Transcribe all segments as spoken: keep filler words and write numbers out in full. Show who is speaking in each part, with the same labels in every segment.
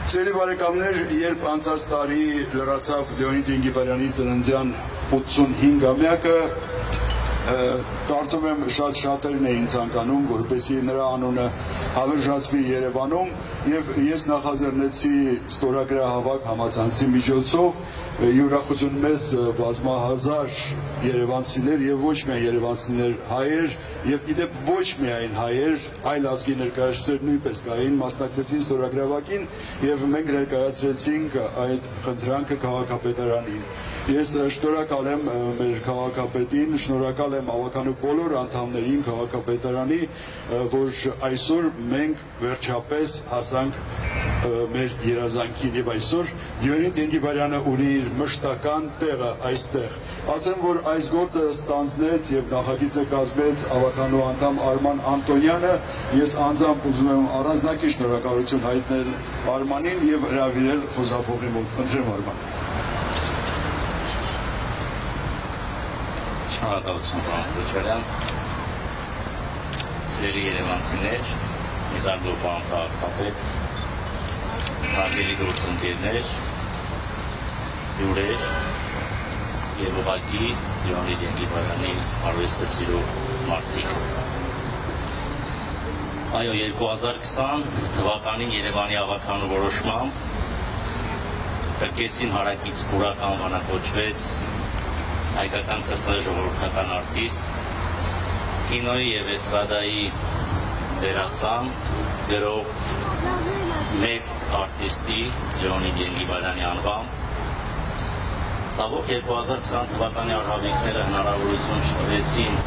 Speaker 1: Սերի բարեկամներ, երբ անցած տարի լրացավ Լեոնիդ Ենգիբարյանի ծննդյան ութսունհինգամյակը, կարծում եմ շատ շատերն էին ցանկանում, որպեսզի նրա անունը հավերժացվի Երևանում, եւ ես նախաձեռնեցի ստորագրահավաք համացանցի միջոցով յուրախություն մեծ բազմահազար երևանցիներ եւ ոչ միայն երևանցիներ, հայեր եւ իդեպ ոչ միայն հայեր, այլ ազգի ներկայացուցիչներ նույնպես կային, մասնակցեցին ստորագրահավաքին եւ մենք ներկայացրեցինք այդ խնդրանքը քաղաքապետարանին։ Ես շնորհակալ եմ մեր քաղաքապետին, շնորհակալ եմ ավագանու բոլոր անդամներին քաղաքապետարանի, որ այսօր մենք վերջապես հասանք մեր երազանքին եւ այսօր Լեոնիդ Ենգիբարյանը ունի իր մշտական տեղը այստեղ։ Ասեմ, որ այս գործը ստանձնեց եւ նախագիծը կազմեց ավագանու անդամ Արման Անտոնյանը, ես անձամբ ուզում եմ առանձնակի շնորհակալություն հայտնել Արմանին եւ հրավիրել խոսափողի մոտ։ Խնդրեմ Արման։
Speaker 2: Շնորհակալություն պարոն Քոչարյան, սիրելի երևանցիներ, Իզարգո պարոն քաղաքապետ, հարգելի գործընկերներ, հյուրեր եւ ուղղակի Լեոնիդ Ենգիբարյանի արվեստը սիրող մարդիկ։ Այո, երկու հազար քսան թվականին Երևանի ավագանու որոշմամբ կրկեսին հարակից Պուրակը անվանակոչվեց հայկական քսան ժողովրդական արտիստ, կինոյի եւ էստրադայի դերասան, գրող մեծ արտիստի Լեոնիդ Ենգիբարյանի անվամբ։ Ցավոք երկու հազար քսան թվականի արհավիրքները հնարավորություն չտվեցին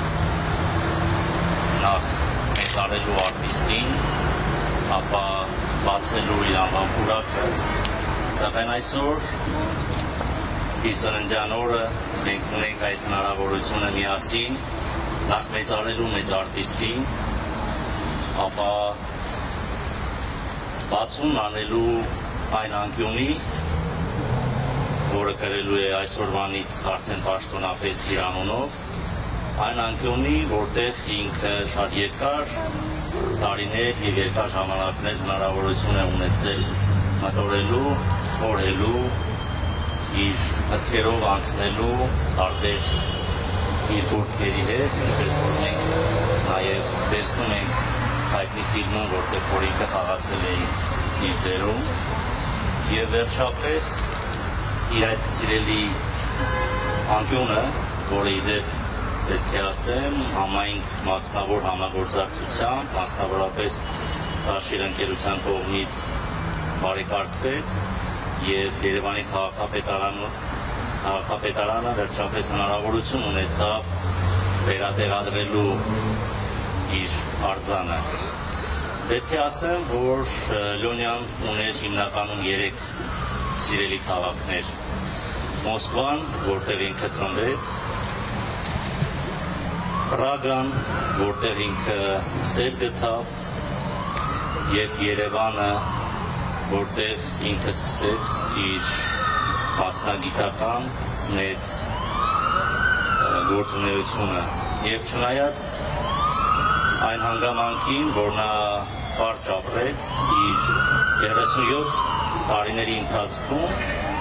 Speaker 2: նախ մեծարելու արտիստին, ապա բացելու իր անվան պուրակը, սակայն այսօր իր ծննդյան օրը մենք ունենք այդ հնարավորությունը միասին նախ մեծարելու մեծ արտիստին, ապա բացում անելու այն անկյունի, որը կրելու է այսօրվանից արդեն պաշտոնապես իր անունով, այն անկյունի, որտեղ ինքը շատ երկար տարիներ եւ երկար ժամանակներ հնարավորություն է ունեցել մտորելու, խորհելու, իր մտքերով անցնելու տարբեր իր գործերի հետ, ինչպես որ մենք նաև տեսնում ենք հայտնի ֆիլմում, որտեղ որ ինքը խաղացել է իր դերում, եւ վերջապես իր այդ սիրելի անկյունը, որը իդեպ պետք է ասեմ, համայնք մասնավոր համագործակցության, մասնավորապես Ծաշիր ընկերության կողմից բարեկարգվեց եւ Երևանի քաղաքապետարանը վերջապես հնարավորություն ունեցավ վերատեղադրելու իր արձանը։ Պետք է ասեմ, որ Լեոնյան ուներ հիմնականում երեք սիրելի քաղաքներ. Մոսկվան, որտեղ ինքը ծնվեց, Պրագան, որտեղ ինքը սեր գտավ, եւ Երևանը, որտեղ ինքը սկսեց իր մասնագիտական մեծ գործունեությունը։ Եվ չնայած այն հանգամանքին, որ նա կարճ ապրեց իր երեսունյոթ տարիների ընթացքում,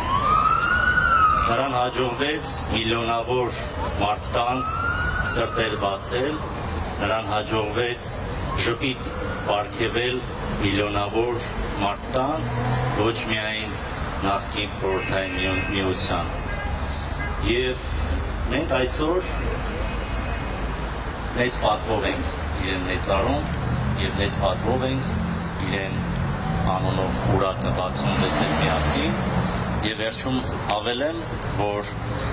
Speaker 2: նրան հաջողվեց միլիոնավոր մարդկանց սրտեր բացել, նրան հաջողվեց ժպիտ պարգևել միլիոնավոր մարդկանց, ոչ միայն նախկին խորհրդային միության։ Եվ մենք այսօր մեծ պատվով ենք իրեն մեծարում եւ մեծ պատվով ենք իրեն անունով Պուրակը բացում տեսել միասին եւ վերջում ավելեմ, որ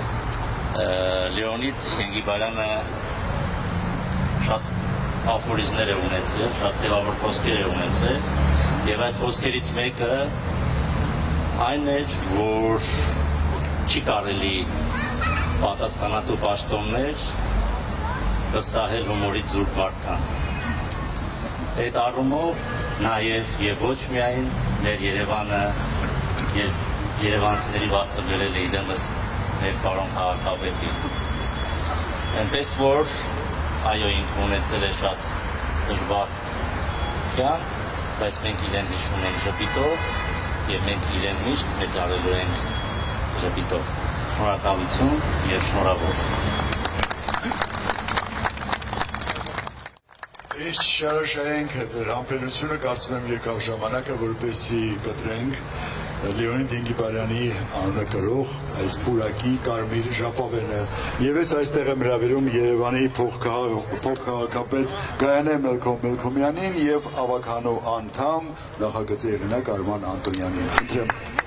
Speaker 2: Լեոնիդ Ենգիբարյանը շատ աֆորիզմներ է ունեցել, շատ թևավոր խոսքեր է ունեցել եւ այդ խոսքերից մեկը այն էր, որ չի կարելի պատասխանատու պաշտոններ վստահել հումորից զուրկ մարդկանց։ Այդ առումով նաև եւ ոչ միայն մեր Երևանը եւ երևանցիների վարկը վերել է իդեմս մեր պարոն քաղաքապետին։ Այնպես որ այո, ինքը ունեցել է շատ դժվար կյանք, բայց մենք իրեն հիշում ենք ժպիտով եւ մենք իրեն միշտ մեծարելու ենք ժպիտով։ Շնորհակալություն եւ շնորհավոր։
Speaker 1: Իսկ շարաշայենք դեր համբերությունը կարծում եմ եկավ ժամանակը, որպեսզի կտրենք Լեոնիդ Ենգիբարյանի անունը կրող այս Պուրակի կարմիր ժապավենը։ Եվ ես այստեղ եմ հրավիրում Երևանի փոխքաղաքապետ Գայանե Մելքոմյանին եւ ավագանու անդամ նախագծի հեղինակ Արման Անտոնյանին։ Խնդրեմ։